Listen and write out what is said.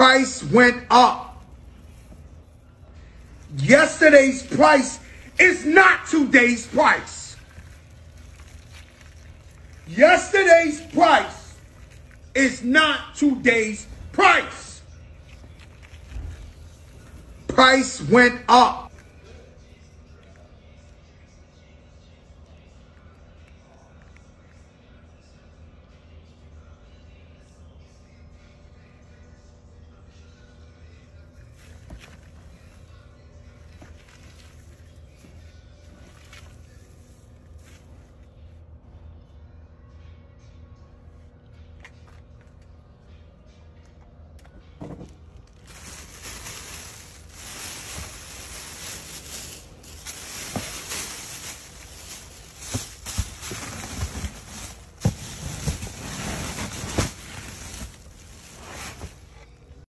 Price went up. Yesterday's price is not today's price. Yesterday's price is not today's price. Price went up.